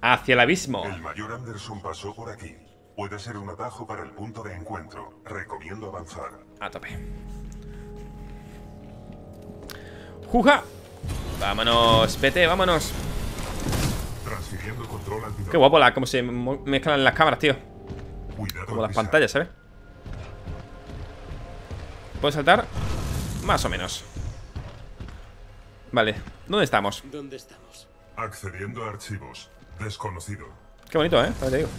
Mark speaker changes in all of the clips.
Speaker 1: Hacia el abismo.
Speaker 2: El mayor Anderson pasó por aquí. Puede ser un atajo para el punto de encuentro. Recomiendo avanzar.
Speaker 1: A tope. ¡Juja! Vámonos, vete, vámonos.
Speaker 2: Transfiriendo control al piloto.
Speaker 1: Qué guapo cómo se mezclan las cámaras, tío.
Speaker 2: Cuidado
Speaker 1: Como
Speaker 2: al
Speaker 1: las
Speaker 2: pisar.
Speaker 1: pantallas, ¿sabes? ¿Puedo saltar? Más o menos. Vale, ¿dónde estamos?
Speaker 3: ¿Dónde estamos?
Speaker 2: Accediendo a archivos. Desconocido.
Speaker 1: Qué bonito, ¿eh? Te digo.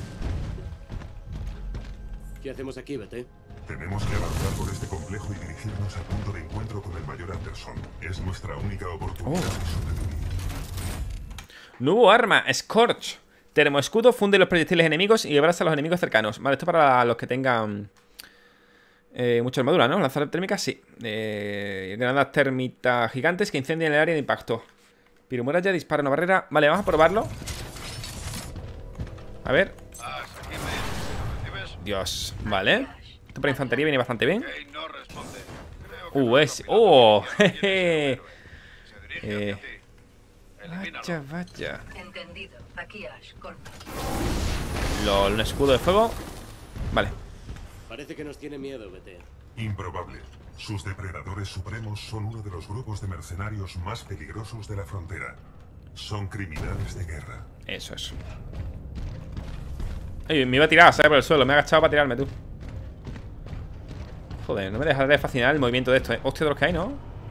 Speaker 3: ¿Qué hacemos aquí, BT?
Speaker 2: Tenemos que avanzar por este complejo y dirigirnos al punto de encuentro con el mayor Anderson. Es nuestra única oportunidad de sobrevivir.
Speaker 1: Nuevo arma, Scorch. Termoescudo, funde los proyectiles enemigos y abraza a los enemigos cercanos. Vale, esto para los que tengan mucha armadura, ¿no? Lanzar térmicas, sí. Granadas térmicas gigantes que incendian el área de impacto. Pirumuralla, dispara una barrera. Vale, vamos a probarlo. A ver. Dios, vale. Esto para infantería viene bastante bien. Es... ¡Oh! Jeje. Vaya, vaya.
Speaker 4: Entendido. Aquí Ash, con...
Speaker 1: LOL, un escudo de fuego. Vale.
Speaker 3: Parece que nos tiene miedo, BT.
Speaker 2: Improbable. Sus depredadores supremos son uno de los grupos de mercenarios más peligrosos de la frontera. Son criminales de guerra.
Speaker 1: Eso es. Ey, me iba a tirar, ¿sabes? Por el suelo. Me he agachado para tirarme, tú. Joder, no me deja de fascinar el movimiento de esto, ¿eh? Hostia, de los que hay, ¿no?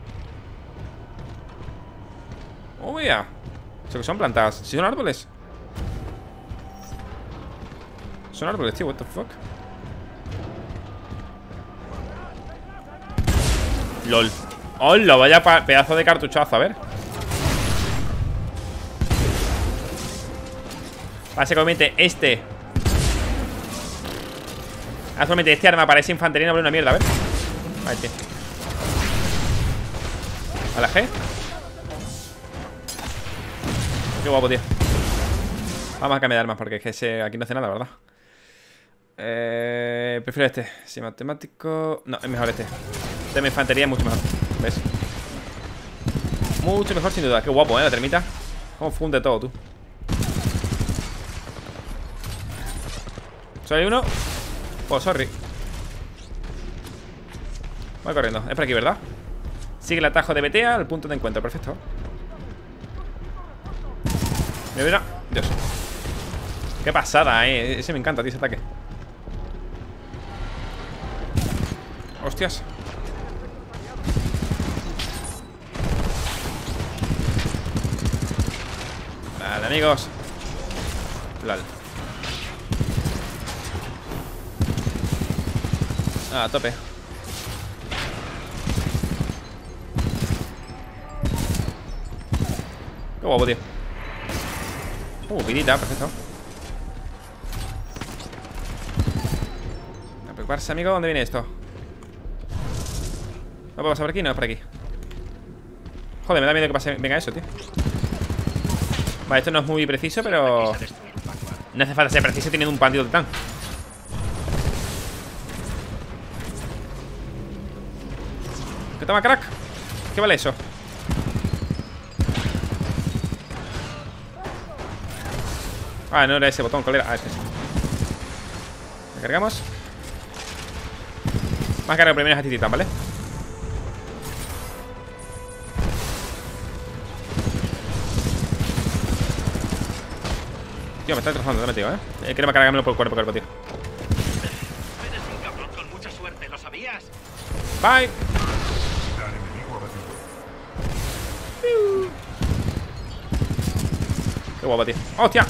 Speaker 1: Oh, mira. Eso que son plantas. Si son árboles. Son árboles, tío. What the fuck. LOL. ¡Hola! Vaya pedazo de cartuchazo, a ver. Básicamente este. Actualmente este arma parece infantería, no vale una mierda, a ver. Ahí, tío. A la G. Qué guapo, tío. Vamos a cambiar de armas porque es que aquí no hace nada, ¿verdad? Prefiero este. Si matemático... No, es mejor este. Este de infantería es mucho mejor. ¿Ves? Mucho mejor sin duda. Qué guapo, la termita. Cómo funde todo, tú. ¿Solo hay uno? Oh, sorry. Voy corriendo. Es por aquí, ¿verdad? Sigue el atajo de BT al punto de encuentro. Perfecto. Mira. Dios. Qué pasada, Ese me encanta, tío, ese ataque. Hostias. Vale, amigos. Lol. A tope. Qué guapo, tío. Vidita, perfecto. A preocuparse, amigo. ¿Dónde viene esto? ¿No puedo pasar por aquí? No, es por aquí. Joder, me da miedo que pase. Venga eso, tío. Vale, esto no es muy preciso, pero... No hace falta ser preciso teniendo un bandido titán. ¿Qué toma, crack? ¿Qué vale eso? Ah, no era ese botón, ¿cuál era? Ah, es ese. Recargamos. Más carga primero a este titán, ¿vale? Tío, me está destrozando, te he metido, Quiero cargármelo por el cuerpo, tío.
Speaker 5: Eres un cabrón con mucha suerte, ¿lo sabías?
Speaker 1: Bye.
Speaker 2: Gran enemigo abatido.
Speaker 1: Qué guapo, tío. ¡Hostia!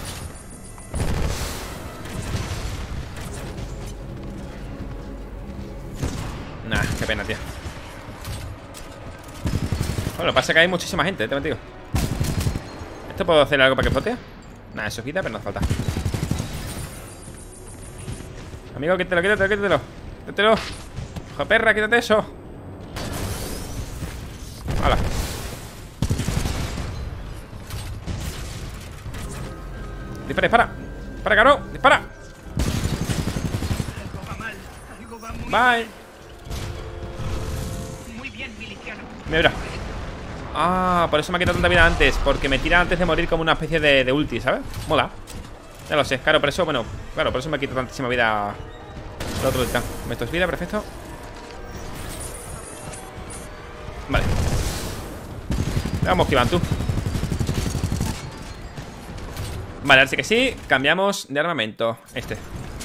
Speaker 1: Nah, qué pena, tío. Bueno, lo que pasa es que hay muchísima gente, te digo. ¿Esto puedo hacer algo para que flote? Nah, eso es vida, pero no hace falta. Amigo, quítalo. Quítalo. Hijo de perra, quítate eso. Hala. Dispara. Dispara, caro. Dispara.
Speaker 5: Algo va mal. Algo va muy
Speaker 1: Bye.
Speaker 5: Muy bien, miliciano.
Speaker 1: Mira. Ah, por eso me ha quitado tanta vida antes. Porque me tira antes de morir como una especie de ulti, ¿sabes? Mola. Ya lo sé, claro, por eso, bueno, claro, por eso me quita tantísima vida el otro titán. Esto es vida, perfecto. Vale. Vamos, Kivan, tú. Vale, ahora sí que sí. Cambiamos de armamento. Este.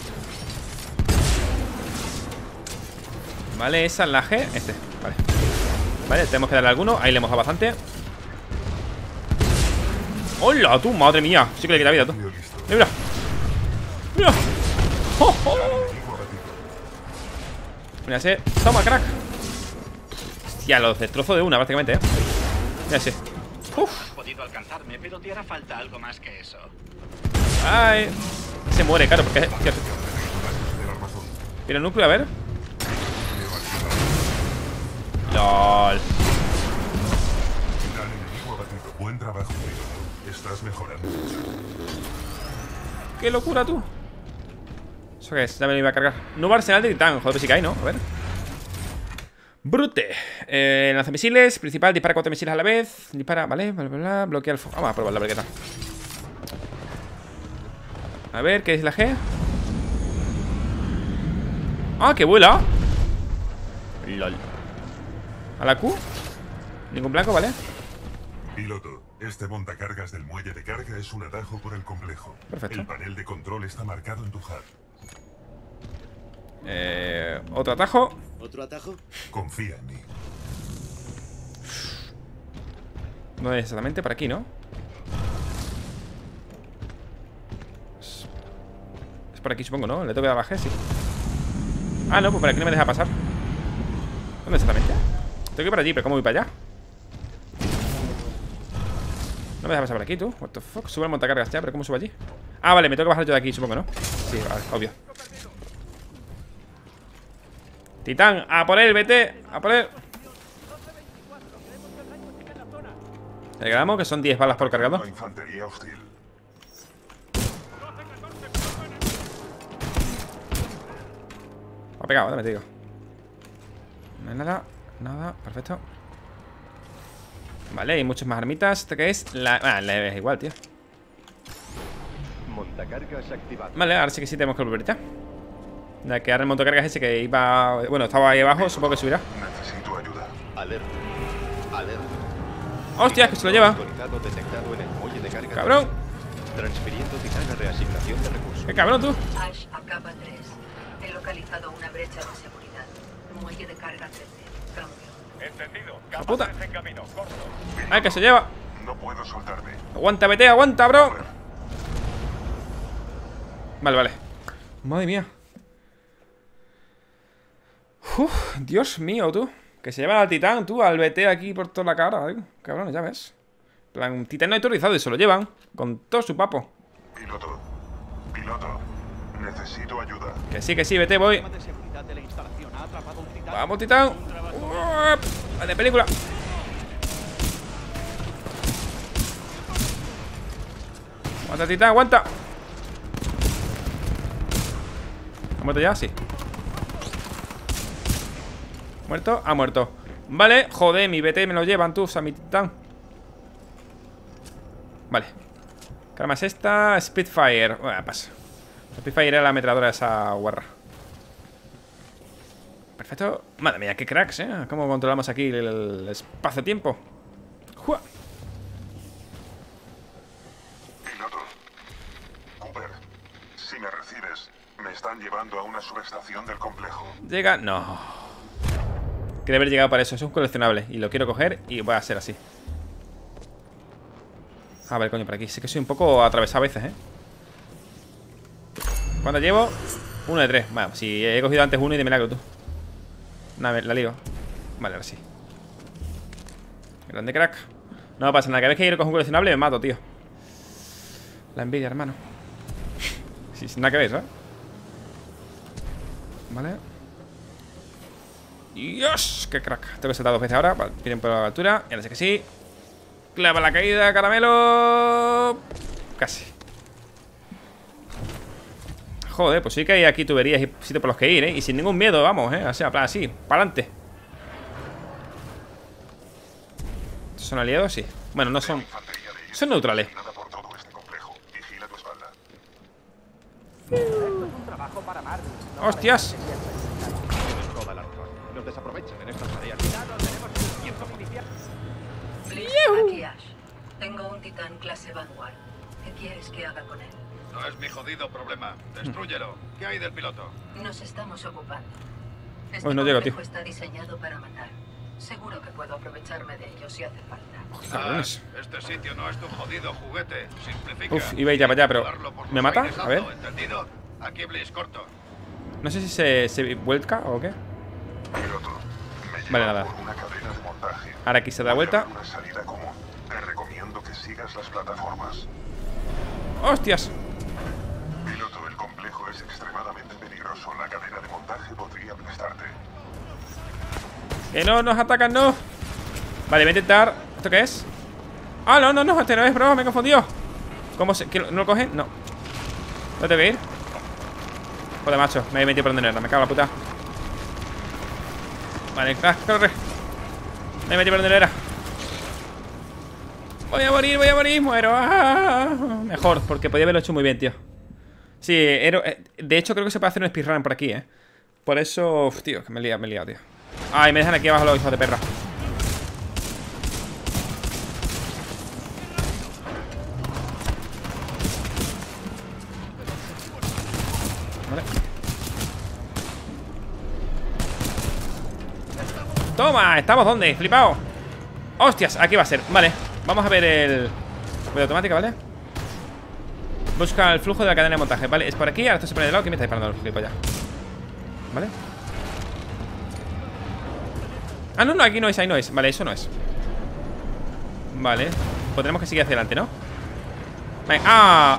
Speaker 1: Vale, esa es la G. Este, vale. Vale, tenemos que darle alguno. Ahí le hemos dado bastante. ¡Hola, tú! ¡Madre mía! Sí que le quita vida, tú. Mira. Mira. ¡Oh, oh! Mira ese. Toma, crack. Hostia, los destrozo de una, prácticamente, Mira ese. Uf.
Speaker 5: Has podido alcanzarme, pero te hará falta algo más que eso.
Speaker 1: Ay. Se muere, claro, porque... Mira el núcleo, a ver. LOL.
Speaker 2: Buen trabajo, tío. Estás mejorando mucho.
Speaker 1: ¡Qué locura, tú! ¿Eso qué es? Ya me lo iba a cargar. Nuevo arsenal de titán. Joder, pues sí que hay, ¿no? A ver. Brute. Lanzamisiles. Principal. Dispara 4 misiles a la vez. Dispara, vale. Bla, bla, bla. Bloquea el fuego. Vamos a probarla, a ver qué tal. A ver, ¿qué es la G? ¡Ah, que vuela! LOL. ¿A la Q? Ningún blanco, ¿vale?
Speaker 2: Piloto, este montacargas del muelle de carga es un atajo por el complejo.
Speaker 1: Perfecto.
Speaker 2: El panel de control está marcado en tu HUD.
Speaker 1: Otro atajo.
Speaker 3: ¿Otro atajo?
Speaker 2: Confía en mí.
Speaker 1: No es exactamente por aquí, ¿no? Es por aquí, supongo, ¿no? Le tengo que dar a la G, sí. Ah, no, pues por aquí no me deja pasar. ¿Dónde exactamente? Tengo que ir por allí, pero ¿cómo voy para allá? No me deja pasar por aquí, tú. What the fuck. Sube el montacargas ya, pero ¿cómo subo allí? Ah, vale, me tengo que bajar yo de aquí, supongo, ¿no? Sí, vale, obvio. Titán, a por él, vete. A por él. Telegramo, que son 10 balas por cargador.
Speaker 2: Infantería hostil.
Speaker 1: Ha pegado, te digo. No hay nada, nada, perfecto. Vale, hay muchas más armitas. ¿Esto qué es? La es igual, tío.
Speaker 6: Montacargas activado.
Speaker 1: Vale, ahora sí que sí tenemos que volver ya. Ya que ahora el montacargas ese que iba... Bueno, estaba ahí abajo, supongo que subirá.
Speaker 2: Necesito ayuda.
Speaker 6: Alerta. Alerta.
Speaker 1: ¡Hostia, que se lo lleva!
Speaker 6: Autorizado detectado en el muelle de carga.
Speaker 1: ¡Cabrón!
Speaker 6: Transfiriendo titán a reasignación de recursos.
Speaker 1: ¡Qué cabrón, tú!
Speaker 4: Ash a capa 3. He localizado una brecha de seguridad. Muelle de carga 13. Cambio.
Speaker 5: Entendido.
Speaker 1: ¡La puta!
Speaker 5: Capa 3 en camino. Corto.
Speaker 1: ¡Ay, que se lleva!
Speaker 2: No puedo soltarme.
Speaker 1: ¡Aguanta, vete! ¡Aguanta, bro! Vale, vale. Madre mía. Uf, Dios mío, tú. Que se llevan al titán, tú, al BT aquí por toda la cara, cabrón, ya ves. En plan, un titán no autorizado y se lo llevan con todo su papo.
Speaker 2: Piloto. Piloto. Necesito ayuda.
Speaker 1: Que sí, BT, voy. Vamos, titán. Vale, película. Aguanta, titán, aguanta. ¿Ha muerto ya? Sí. ¿Muerto? Ha muerto. Vale, joder, mi BT me lo llevan tú, a mi titán. Vale. ¿Qué arma es esta? Spitfire. Bueno, pasa. Spitfire era la ametralladora de esa guarra. Perfecto. Madre mía, qué cracks, ¿Cómo controlamos aquí el espacio-tiempo? ¡Jua!
Speaker 2: Piloto. Cooper. Si me recibes, me están llevando a una subestación del complejo.
Speaker 1: Llega... No. Quiere haber llegado para eso. Es un coleccionable. Y lo quiero coger y voy a ser así. A ver, coño, por aquí. Sí que soy un poco atravesado a veces, ¿Cuánto llevo? 1 de 3. Bueno, si he cogido antes uno y de milagro, tú. Nada, la lío. Vale, ahora sí. Grande crack. No pasa nada. Cada vez que quiero coger un coleccionable me mato, tío. La envidia, hermano. Sí, sin nada que ver, ¿sabes? Vale. ¡Dios! ¡Qué crack! Tengo que saltar 2 veces ahora. Vale, miren por la altura. Y ahora sí que sí. Clava la caída, caramelo. Casi. Joder, pues sí que hay aquí tuberías y sitios por los que ir, Y sin ningún miedo, vamos, O sea, así, para adelante. ¿Son aliados? Sí. Bueno, no son... Son neutrales.
Speaker 2: Nada por todo este complejo. Vigila tu espalda.
Speaker 1: ¡Hostias!
Speaker 6: Tienes toda la razón. Nos desaprovechan en estas tareas.
Speaker 4: Bliss, aquí Ash. Tengo un titán clase Vanguard. ¿Qué quieres que haga con él?
Speaker 7: No es mi jodido problema. Destrúyelo. ¿Qué hay del piloto?
Speaker 4: Nos estamos ocupando. Este
Speaker 1: Uy, no llego,
Speaker 4: complejo
Speaker 1: tío.
Speaker 4: está diseñado para matar. Seguro que puedo aprovecharme de ellos si hace falta.
Speaker 1: Cabrones.
Speaker 7: Este sitio no es tu jodido juguete. Simplifica.
Speaker 1: Uf, iba a ir ya para allá, pero...
Speaker 7: Darlo por
Speaker 1: ¿Me
Speaker 7: los
Speaker 1: mata?
Speaker 7: aires
Speaker 1: A ver.
Speaker 7: alto, ¿entendido? Aquí Bliss, corto.
Speaker 1: No sé si se vuelca o qué.
Speaker 2: Piloto, me
Speaker 1: Vale,
Speaker 2: llevan
Speaker 1: nada.
Speaker 2: por una cadena de montaje.
Speaker 1: Ahora aquí se da
Speaker 2: Voy a
Speaker 1: vuelta.
Speaker 2: abrir una salida común. Te recomiendo que sigas las plataformas.
Speaker 1: ¡Hostias!
Speaker 2: Piloto, el complejo es extremadamente peligroso. La cadena de montaje podría aplastarte.
Speaker 1: Que no nos atacan, no. Vale, voy a intentar... ¿Esto qué es? Ah, no, no, no, este no es, bro, me he confundido. ¿Cómo se...? ¿No lo cogen? No. ¿Dónde tengo que ir? Joder, macho, me he metido por donde no era, me cago en la puta. Vale, corre. Me he metido por donde no era. Voy a morir, muero. ¡Ah! Mejor, porque podía haberlo hecho muy bien, tío. Sí, de hecho creo que se puede hacer un speedrun por aquí, Por eso, uf, tío, que me he liado, tío. Ay, me dejan aquí abajo los hijos de perra. Vale. Toma, ¿estamos dónde? Flipado. Hostias, aquí va a ser, vale. Vamos a ver el... Voy automática, ¿vale? Busca el flujo de la cadena de montaje, vale, es por aquí, ahora esto se pone de lado. ¿Quién me está disparando los gilipollas? ¿Vale? Ah, no, no, aquí no es, ahí no es. Vale, eso no es. Vale, pues tenemos que seguir hacia adelante, ¿no? Venga, ¡ah!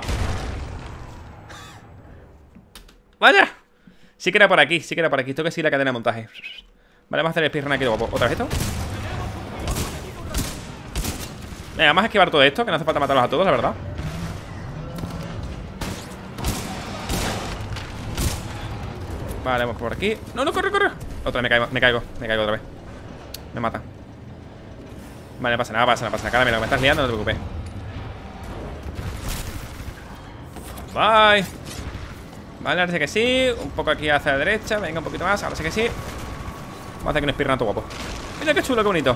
Speaker 1: ¡Vaya! Sí que era por aquí, sí que era por aquí. Tengo que seguir la cadena de montaje. Vale, vamos a hacer el speedrun aquí de guapo. ¿Otra vez esto? Venga, vamos a esquivar todo esto, que no hace falta matarlos a todos, la verdad. Vale, vamos por aquí. No, no, corre, corre. Otra vez me caigo otra vez. Me mata. Vale, no pasa nada, no pasa nada. Caramelo, me estás liando, no te preocupes. Bye. Vale, ahora sí que sí. Un poco aquí hacia la derecha. Venga, un poquito más, ahora sí que sí. Vamos a hacer aquí un speedrun todo guapo. Mira qué chulo, qué bonito.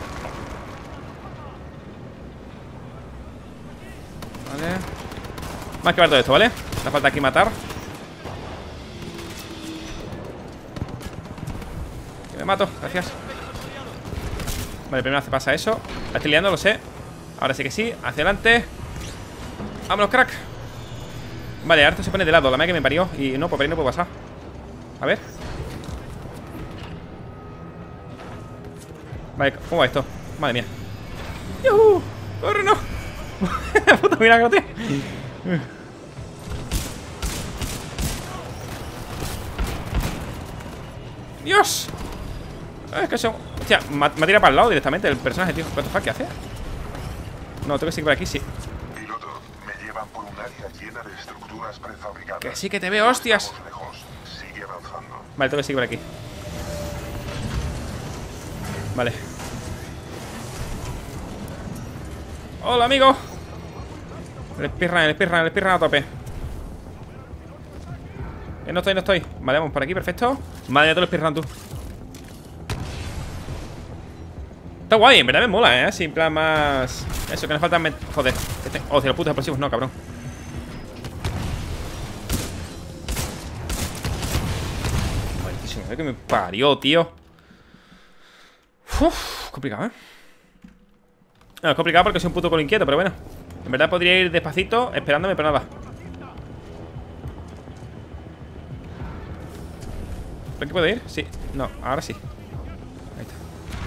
Speaker 1: Vale. Vamos a esquivar todo esto, ¿vale? Me falta aquí matar. Que me mato, gracias. Vale, primero hace pasa eso. La estoy liando, lo sé. Ahora sí que sí, hacia adelante. Vámonos, crack. Vale, ahora esto se pone de lado, la madre que me parió. Y no, por ahí no puedo pasar. A ver. Vale, ¿cómo va esto? Madre mía. ¡Yuhu! ¡Corre, no! ¡Puto milagro, tío! ¡Dios! Es que son... Hostia, me ha tirado para el lado directamente el personaje, tío. ¿Qué hace? No, tengo que seguir por aquí, sí.
Speaker 2: Piloto, me llevan por un área llena de estructuras prefabricadas.
Speaker 1: Que sí que te veo, hostias.
Speaker 2: Estamos lejos. Sigue avanzando.
Speaker 1: Vale, tengo que seguir por aquí. Vale. Hola, amigo. El speedrun a tope. No estoy. Vale, vamos por aquí, perfecto. Vale, ya te lo speedrun tú. Está guay, en verdad me mola, Así, en plan más... Eso, que nos falta... Joder. Oh, si los putos explosivos no, cabrón. Maltísimo, que me parió, tío. Uf, complicado, No, es complicado porque soy un puto culo inquieto, pero bueno. En verdad podría ir despacito, esperándome, pero nada. ¿Por aquí puedo ir? Sí. No, ahora sí. Ahí está.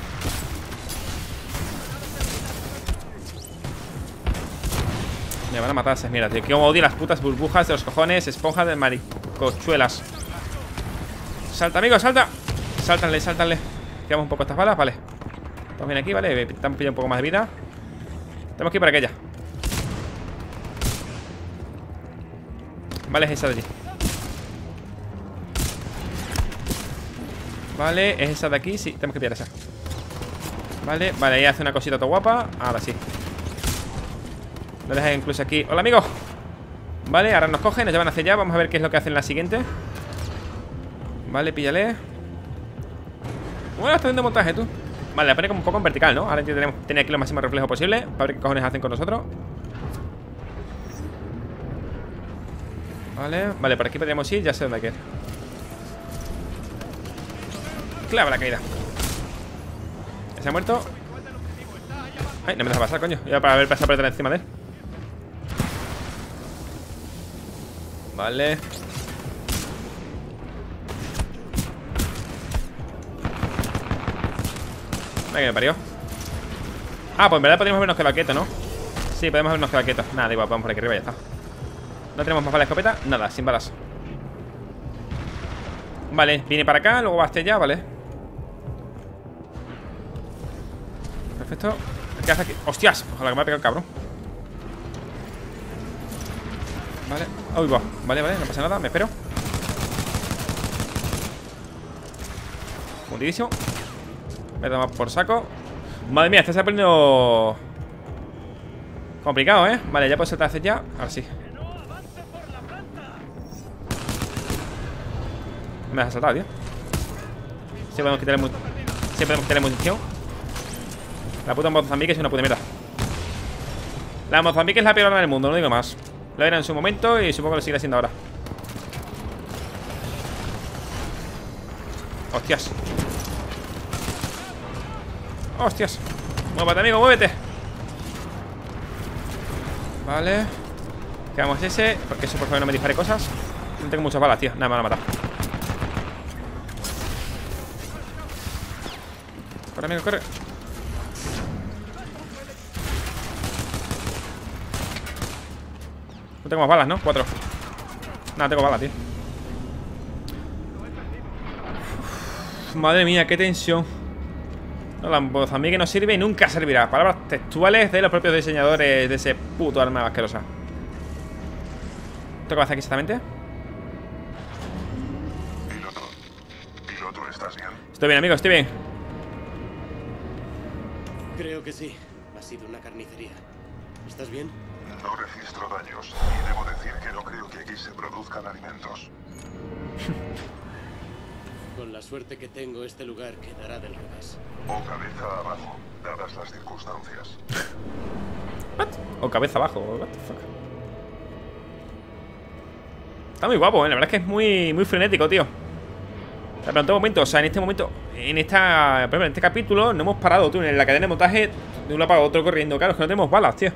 Speaker 1: Me van a matar esas mierdas, tío. Que como odio las putas burbujas de los cojones, esponjas de maricochuelas. Salta, amigo, salta. Sáltanle. Tiramos un poco estas balas, vale. Estamos bien aquí, vale. Estamos pillando un poco más de vida. Tenemos que ir para aquella. Vale, es esa de allí. Vale, es esa de aquí, sí, tenemos que pillar esa. Vale, vale, ahí hace una cosita toda guapa. Ahora sí. Lo deja incluso aquí. Hola, amigo. Vale, ahora nos cogen, nos llevan hacia allá. Vamos a ver qué es lo que hacen en la siguiente. Vale, píllale. Bueno, está haciendo montaje, tú. Vale, la pone como un poco en vertical, ¿no? Ahora tenemos que tener aquí lo máximo reflejo posible para ver qué cojones hacen con nosotros. Vale, vale, por aquí podríamos ir. Ya sé dónde hay que ir. Clava la caída. ¿Se ha muerto? Ay, no me deja pasar, coño. Iba para haber pasado por detrás encima de él. Vale. Venga, me parió. Ah, pues en verdad podríamos habernos quedado quietos, ¿no? Sí, podemos habernos quedado quietos. Nada, da igual, vamos por aquí arriba y ya está. No tenemos más balas de escopeta. Nada, sin balas. Vale, viene para acá, luego va hacia allá, vale. Perfecto. ¿Qué hace aquí? ¡Hostias! Ojalá que me ha pegado el cabrón. Vale. Uy, va. Vale, vale, no pasa nada, me espero. Fundidísimo. Me he tomado por saco. Madre mía, este se está poniendo complicado, ¿eh? Vale, ya puedo saltar hacia allá. Ahora sí. No me has saltado, tío. Sí podemos quitarle munición. La puta Mozambique es una puta mierda. La Mozambique es la peor arma del mundo, no digo más. Lo era en su momento y supongo que lo sigue siendo ahora. Hostias. Hostias. Muévete, amigo, muévete. Vale. Quedamos ese. Porque eso, por favor, no me dispare cosas. No tengo muchas balas, tío. Nada, me van a matar. Corre, amigo, corre. No tengo más balas, ¿no? 4. Nada, tengo balas, tío. Uf, madre mía, qué tensión. No, la Mozambique no sirve y nunca servirá. Palabras textuales de los propios diseñadores de ese puto arma asquerosa. ¿Esto qué hace aquí exactamente?
Speaker 2: Piloto, ¿estás bien?
Speaker 1: Estoy bien, amigo, estoy bien.
Speaker 3: Creo que sí. Ha sido una carnicería. ¿Estás bien?
Speaker 2: No registro daños y debo decir que no creo que aquí se produzcan alimentos.
Speaker 3: Con la suerte que tengo, este lugar quedará del revés.
Speaker 2: O cabeza abajo, dadas las circunstancias.
Speaker 1: What? O cabeza abajo, what the fuck. Está muy guapo, la verdad es que es muy frenético, tío. Pero en todo momento, o sea, en este momento, en este capítulo no hemos parado, tú, en la cadena de montaje de un lado para otro corriendo. Claro, es que no tenemos balas, tío.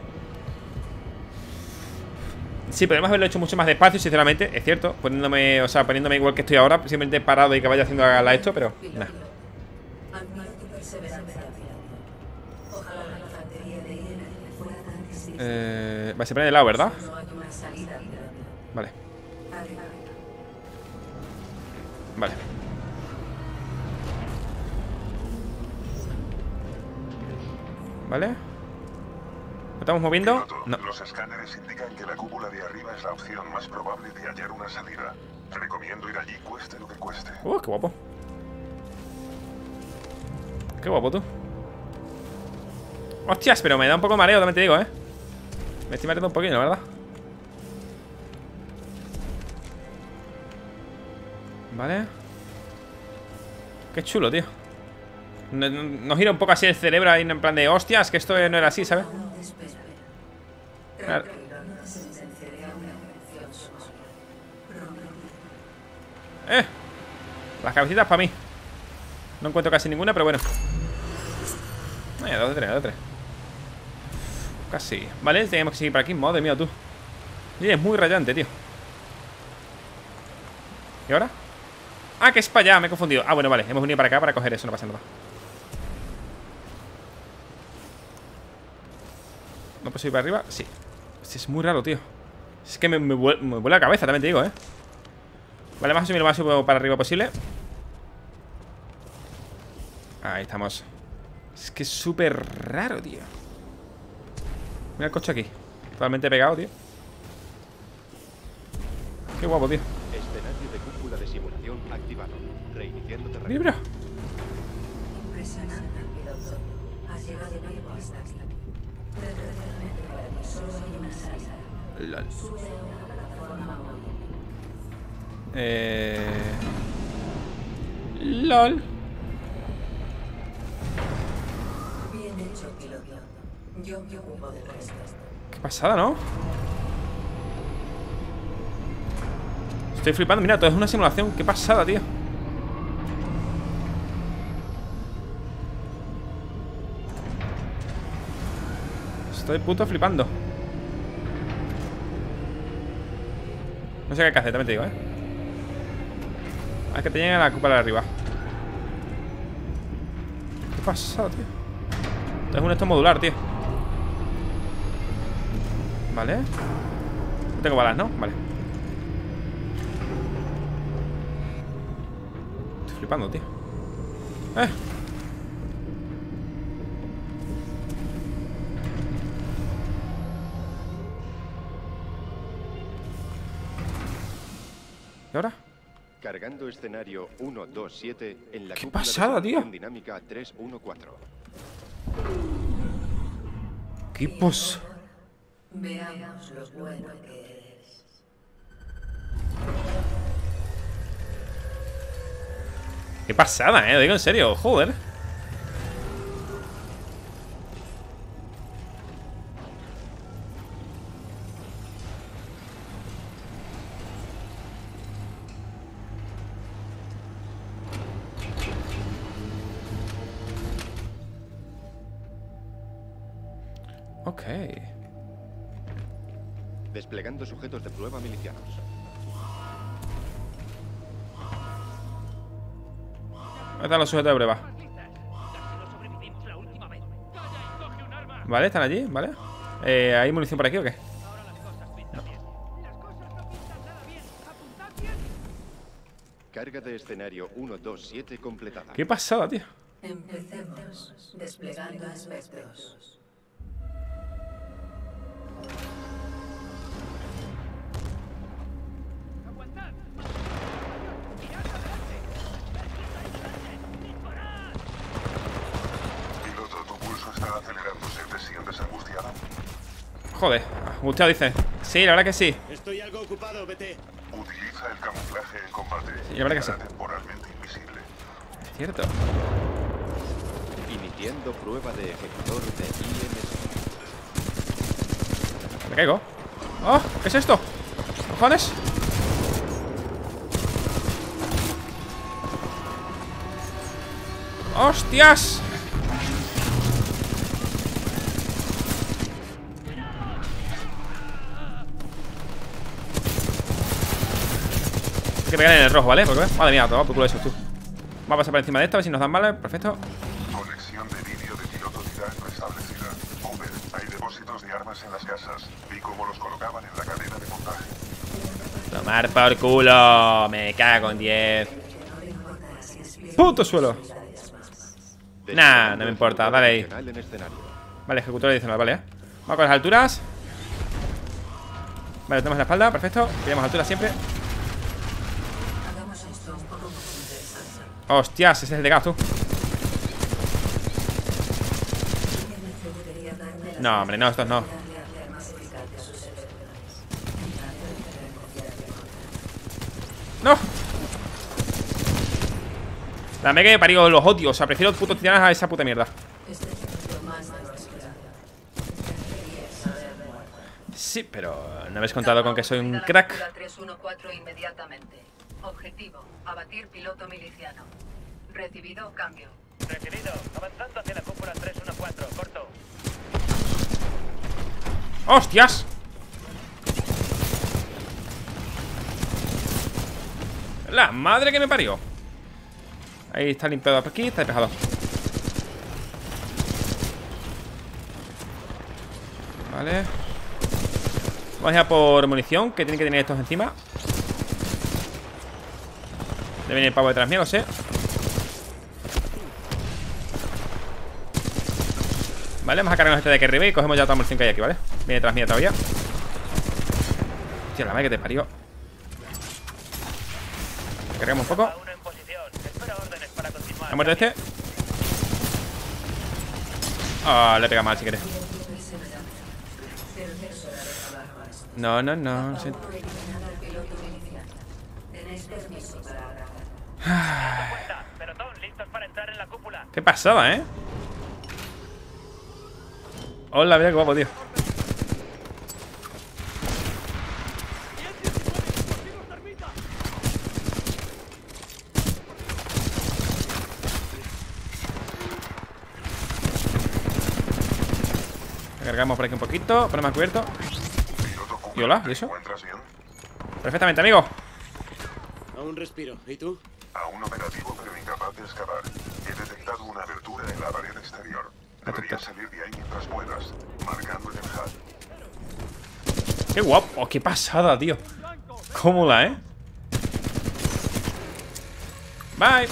Speaker 1: Sí, podemos haberlo hecho mucho más despacio, sinceramente, es cierto. Poniéndome igual que estoy ahora, simplemente parado y que vaya haciendo esto, pero nada. Se pone de lado, ¿verdad? Vale. Vale. ¿Vale? ¿Lo estamos moviendo?
Speaker 2: Piloto,
Speaker 1: No.
Speaker 2: los escáneres indican que la cúpula de arriba es la opción más probable de hallar una salida. Recomiendo ir allí, cueste lo que cueste.
Speaker 1: Qué guapo. Qué guapo, tú. Hostias, pero me da un poco mareo, también te digo, ¿eh? Me estoy mareando un poquito, ¿verdad? Vale. Qué chulo, tío. Nos gira un poco así el cerebro ahí en plan de hostias, que esto no era así, ¿sabes? Claro. Las cabecitas para mí. No encuentro casi ninguna, pero bueno. 2 de 3, 2 de 3. Casi. Vale, tenemos que seguir por aquí. Madre mía, tú. Y es muy rayante, tío. ¿Y ahora? Ah, que es para allá, me he confundido. Ah, bueno, vale, hemos venido para acá para coger eso, no pasa nada. ¿No puedo subir para arriba? Sí. Es muy raro, tío. Es que me vuela la cabeza, también te digo, ¿eh? Vale, vamos a subir lo más para arriba posible. Ahí estamos. Es que es súper raro, tío. Mira el coche aquí. Totalmente pegado, tío. Qué guapo, tío.
Speaker 6: Escenario de cúpula de simulación activado. Reiniciando terreno.
Speaker 1: Mira, mira.
Speaker 4: Impresionante, piloto. Has llegado vivo hasta aquí. Desgraciadamente para ti solo hay una salida.
Speaker 1: LOL.
Speaker 4: Sube a una plataforma móvil.
Speaker 1: LOL.
Speaker 4: Bien hecho, piloto. Yo me ocupo del resto.
Speaker 1: Qué pasada, ¿no? Estoy flipando. Mira, todo es una simulación. Qué pasada, tío. Estoy puto flipando. No sé qué hay que hacer, también te digo, Hay que te lleguen a la cúpula de arriba. ¿Qué pasa, tío? Esto es un esto modular, tío. Vale. No tengo balas, ¿no? Vale. Estoy flipando, tío. ¿Y ahora?
Speaker 6: Cargando escenario 127 en la
Speaker 1: ¡Qué
Speaker 6: cúpula
Speaker 1: pasada,
Speaker 6: de
Speaker 1: tío!
Speaker 6: dinámica 314.
Speaker 1: ¿Qué pos?
Speaker 4: Veamos lo bueno que eres.
Speaker 1: Qué pasada, lo digo en serio, joder. Ok.
Speaker 6: Desplegando sujetos de prueba milicianos.
Speaker 1: Ahí están los sujetos de prueba. Vale, están allí, ¿vale? ¿Hay munición por aquí o qué?
Speaker 6: Carga de escenario 127 completada.
Speaker 1: Qué pasada, tío.
Speaker 4: Empecemos desplegando aspectos.
Speaker 2: Piloto, tu pulso está acelerándose. ¿Te sientes angustiado?
Speaker 1: Joder, angustiado dice. Sí, la verdad que sí.
Speaker 3: Estoy algo ocupado, vete.
Speaker 2: Utiliza el camuflaje en combate.
Speaker 1: Sí, la verdad que sí.
Speaker 2: Será temporalmente invisible.
Speaker 1: Es cierto.
Speaker 6: Iniciando prueba de ejecutor de IMS.
Speaker 1: Me caigo. ¡Oh! ¿Qué es esto? ¿Cojones? ¡Hostias! Hay que pegar en el rojo, ¿vale? Porque, madre mía, toma por culo eso, tú. Vamos a pasar por encima de esta, a ver si nos dan balas. Perfecto.
Speaker 2: Conexión de vídeo de piloto Titán restablecida. Uber, hay depósitos de armas en las casas. Vi cómo los colocaban en la cadena de montaje.
Speaker 1: Tomar por culo. Me cago en 10. ¡Puto suelo! Nah, no me importa, dale ahí.
Speaker 6: En escenario.
Speaker 1: Vale, ejecutor adicional, vale, Vamos con las alturas. Vale, tenemos la espalda, perfecto. Pillamos altura siempre.
Speaker 4: Hagamos esto un poco más interesante.
Speaker 1: Hostias, ese es el de gas, tú. No, hombre, no, estos no. ¡No! La mega que me parió, los odios. O sea, prefiero los putos titanes a esa puta mierda. Sí, pero no habéis contado con que soy un crack.
Speaker 4: 314 inmediatamente. Objetivo: abatir piloto miliciano. Recibido, cambio.
Speaker 5: Recibido. Avanzando hacia la cúpula 314. Corto.
Speaker 1: ¡Hostias! La madre que me parió. Ahí está limpiado por aquí, está despejado. Vale. Vamos a ir por munición, que tienen que tener estos encima. Debe venir el pavo detrás mío, lo sé. Vale, vamos a cargarnos este de aquí arriba y cogemos ya toda la munición que hay aquí, ¿vale? Viene detrás mía todavía. Hostia, la madre que te parió. Cargamos un poco.
Speaker 5: Uno en posición. Espera órdenes para continuar.
Speaker 1: ¿Ha muerto este? Ah, le pega mal si quieres. No, no, no. Sí. Qué pasada, ¿eh? Hola, mira qué guapo, tío. Cargamos por aquí un poquito. Ponemos a cubierto. Y hola, ¿y eso? Perfectamente, amigo.
Speaker 3: Aún respiro. ¿Y tú?
Speaker 2: Aún operativo, pero incapaz de excavar. He detectado una abertura en la pared exterior. Deberías salir de ahí mientras puedas, marcando en el HUD.
Speaker 1: Qué guapo. Oh, qué pasada, tío. Cómoda, ¿eh? Bye.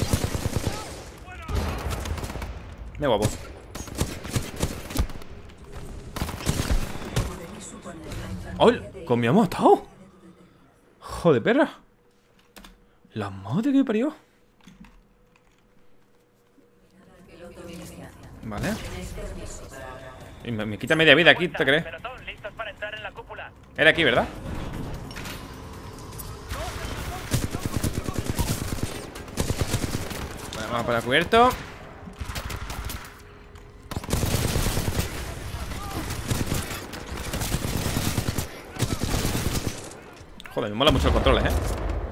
Speaker 1: Qué guapo. ¡Oh! ¿Cómo me ha matado? Joder, perra. La madre que parió. Vale. Y me quita media vida aquí, ¿te crees? Era aquí, ¿verdad? Vale, vamos para cubierto. Joder, me mola mucho los controles, ¿eh?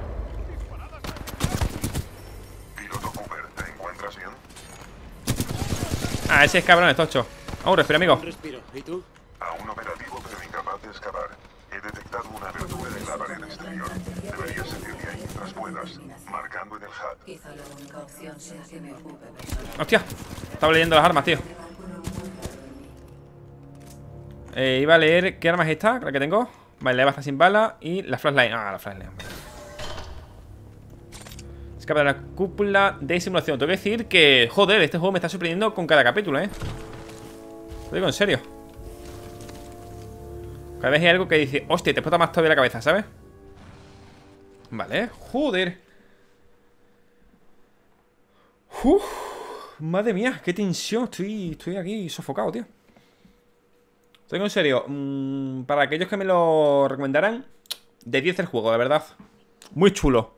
Speaker 2: Piloto Cooper, ¿te encuentras bien?
Speaker 1: Ah, ese es cabrón, es tocho. Aún respira, amigo.
Speaker 3: Aún respiro. ¿Y tú?
Speaker 2: Aún operativo, pero incapaz de excavar. He detectado una abertura en la pared exterior. Deberías salir de ahí mientras puedas, marcando en el HUD.
Speaker 4: Quizá la única opción sea que me ocupe personalmente.
Speaker 1: Hostia, estaba leyendo las armas, tío. Iba a leer qué armas está, la que tengo. Vale, la basta sin bala. Y la flashlight. Ah, la flashlight. Escapa de la cúpula de simulación. Tengo que decir que, joder, este juego me está sorprendiendo con cada capítulo, ¿eh? Lo digo en serio. Cada vez hay algo que dice, hostia, te explota más todavía la cabeza, ¿sabes? Vale, joder. Uf, madre mía, qué tensión. Estoy aquí sofocado, tío. Te digo en serio, para aquellos que me lo recomendaran, de 10 el juego, de verdad. Muy chulo.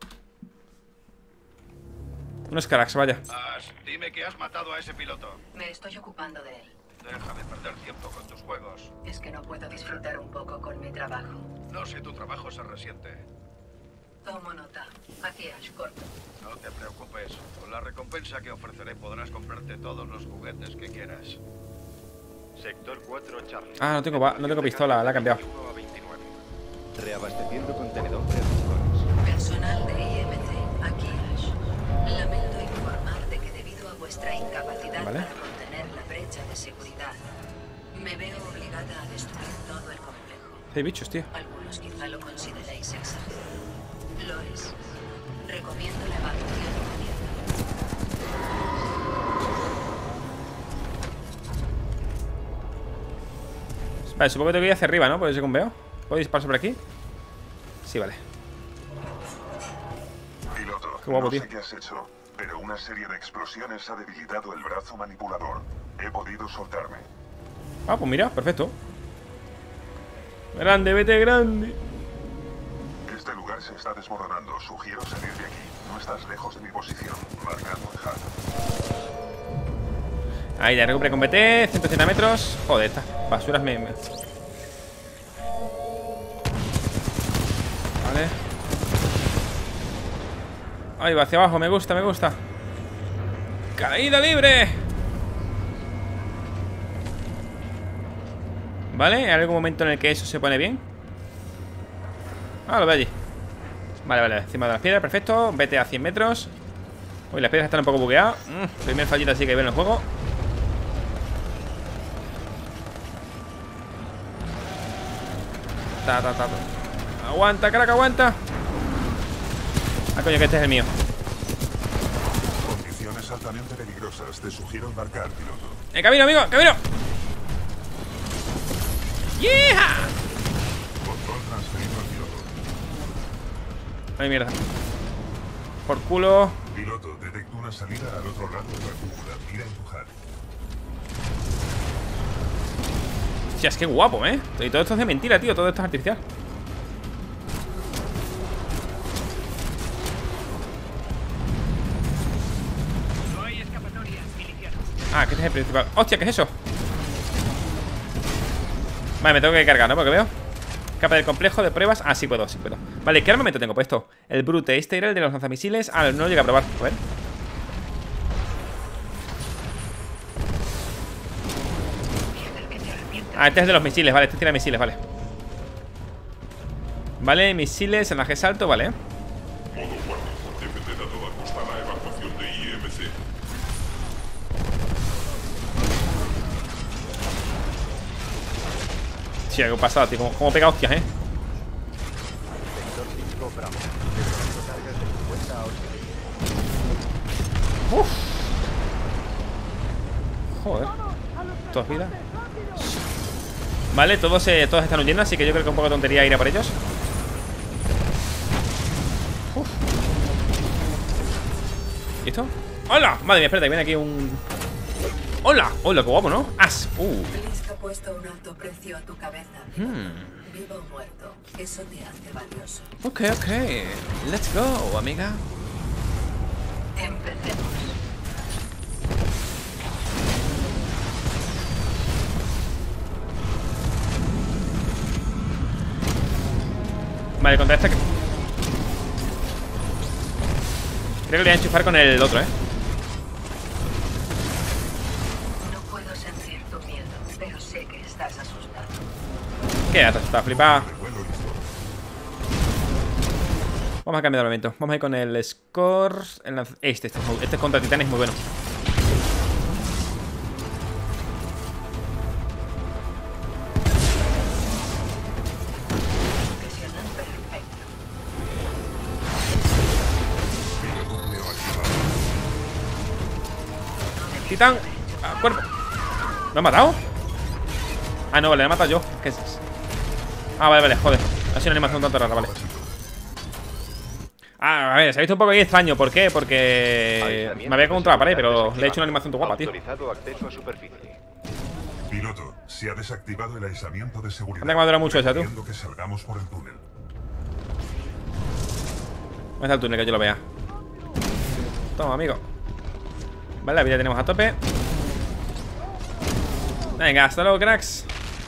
Speaker 1: Unos cracks, vaya.
Speaker 7: Dime que has matado a ese piloto.
Speaker 4: Me estoy ocupando de él.
Speaker 7: Déjame perder tiempo con tus juegos.
Speaker 4: Es que no puedo disfrutar un poco con mi trabajo.
Speaker 7: No si tu trabajo se resiente.
Speaker 4: Tomo nota. Aquí, Ash, corto.
Speaker 7: No te preocupes. Con la recompensa que ofreceré podrás comprarte todos los juguetes que quieras.
Speaker 6: Sector 4, Charlie.
Speaker 1: Ah, no tengo pistola, la he cambiado.
Speaker 6: 1 a 29. Reabasteciendo contenedor de armazones.
Speaker 4: Personal de IMC, aquí, Ash. Lamento informar de que debido a vuestra incapacidad
Speaker 1: Vale.
Speaker 4: para contener la brecha de seguridad, me veo obligada a destruir todo el complejo.
Speaker 1: Hay bichos, tío.
Speaker 4: Algunos quizá lo consideréis exagerado. Lo es. Recomiendo la evacuación inmediata.
Speaker 1: Vale, supongo que tengo que ir hacia arriba, ¿no? Por eso según veo. ¿Puedo disparar sobre aquí? Sí, vale.
Speaker 2: Piloto,
Speaker 1: Qué guapo,
Speaker 2: no
Speaker 1: tío.
Speaker 2: sé qué has hecho, pero una serie de explosiones ha debilitado el brazo manipulador. He podido soltarme.
Speaker 1: Ah, pues mira, perfecto. Grande, vete grande.
Speaker 2: Este lugar se está desmoronando. Sugiero salir de aquí. No estás lejos de mi posición. Marcando el HUD.
Speaker 1: Ahí ya recuperé con BT, 180 metros. Joder, estas basuras me... Vale. Ahí va hacia abajo, me gusta, me gusta. ¡Caída libre! Vale, ¿hay algún momento en el que eso se pone bien? Ah, lo veo allí. Vale, vale, encima de las piedras, perfecto. Vete a 100 metros. Uy, las piedras están un poco bugueadas. Primer fallito así que veo en el juego. Aguanta, crack, aguanta. Ah, coño, que este es el mío.
Speaker 2: Condiciones altamente peligrosas. Te sugiero embarcar, piloto.
Speaker 1: ¡Camino, amigo! ¡Camino! ¡Yeah!
Speaker 2: Control transferido al piloto.
Speaker 1: Ay, mierda. Por culo.
Speaker 2: Piloto, detecto una salida al otro lado de la cúpula. Mira en tu HUD.
Speaker 1: Hostias, qué guapo, ¿eh? Y todo esto es de mentira, tío. Todo esto es artificial.
Speaker 5: No hay escapatoria, miliciano.
Speaker 1: Ah, que este es el principal. ¡Hostia! ¿Qué es eso? Vale, me tengo que cargar, ¿no? Porque veo. Capa del complejo de pruebas. Ah, sí puedo, sí puedo. Vale, ¿qué armamento tengo puesto? El Brute. Este era el de los lanzamisiles. Ah, no lo llegué a probar. A ver. Ah, este es de los misiles, vale. Este tira misiles, vale. Vale, misiles, enlaje salto, vale.
Speaker 2: Modo guardia. Defender a toda costa la evacuación de IMC.
Speaker 1: Sí, algo pasado, tío. Como pega hostias, ¿eh?
Speaker 6: Sector 5 Bravo. Detectando cargas de 50 a 80.
Speaker 1: Uf. Joder. Todos vida. Vale, todos están huyendo, así que yo creo que un poco de tontería ir a por ellos. Uf. ¿Y esto? ¡Hola! Madre mía, espérate, que viene aquí un... ¡Hola! ¡Hola, qué guapo!, ¿no? ¡As!
Speaker 4: Lisk ha puesto un alto precio a tu cabeza. Vivo o muerto. Eso te hace valioso.
Speaker 1: Ok, ok. Let's go, amiga.
Speaker 4: Empecemos.
Speaker 1: Vale, contra esta que... Creo que le voy a enchufar con el otro, ¿eh?
Speaker 4: No puedo sentir tu miedo, pero sé que estás asustado.
Speaker 1: Quédate, está flipada.
Speaker 2: Revuelo listo.
Speaker 1: Vamos a cambiar de momento. Vamos a ir con el score. Este contra Titán es muy bueno. Titán, a cuerpo. ¿Lo he matado? Ah, no, vale, lo he matado yo. ¿Qué es? Ah, vale, vale, joder. Ha sido una animación tanto rara, vale. Ah, a ver, se ha visto un poco ahí extraño. ¿Por qué? Porque me había contra la pared, pero le he hecho una animación tu guapa, tío.
Speaker 6: Autorizado acceso a superficie.
Speaker 2: Piloto, se ha desactivado el aislamiento de seguridad.
Speaker 1: Anda que me ha durado mucho esa, tú.
Speaker 2: Recomiendo que salgamos por el túnel.
Speaker 1: ¿Dónde está el túnel que yo lo vea? Toma, amigo. Vale, la vida tenemos a tope. Venga, hasta luego, cracks.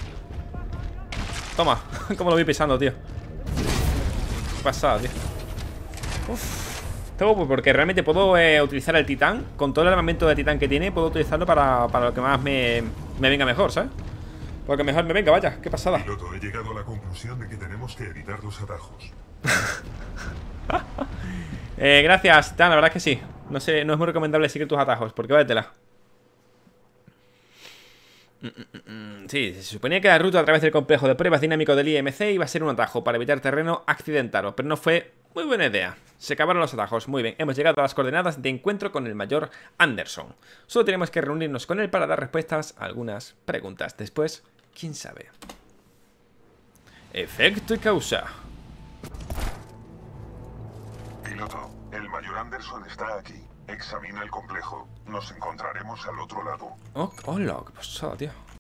Speaker 1: Toma, como lo vi pisando, tío. Qué pasada, tío. Uf. Tengo, porque realmente puedo utilizar el titán. Con todo el armamento de titán que tiene, puedo utilizarlo para lo que más me venga mejor, ¿sabes? Porque mejor me venga, vaya, qué pasada.
Speaker 2: Piloto, he llegado a la conclusión de que tenemos que evitar los atajos.
Speaker 1: Gracias, Titán, la verdad es que sí. No sé, no es muy recomendable seguir tus atajos, porque váyatela. Sí, se suponía que la ruta a través del complejo de pruebas dinámico del IMC iba a ser un atajo para evitar terreno accidentado, pero no fue muy buena idea. Se acabaron los atajos, muy bien. Hemos llegado a las coordenadas de encuentro con el mayor Anderson. Solo tenemos que reunirnos con él para dar respuestas a algunas preguntas. Después, quién sabe. Efecto y causa.
Speaker 2: Piloto, el mayor Anderson está aquí. Examina el complejo. Nos encontraremos al otro lado.
Speaker 1: Oh, hola, qué pasada, tío.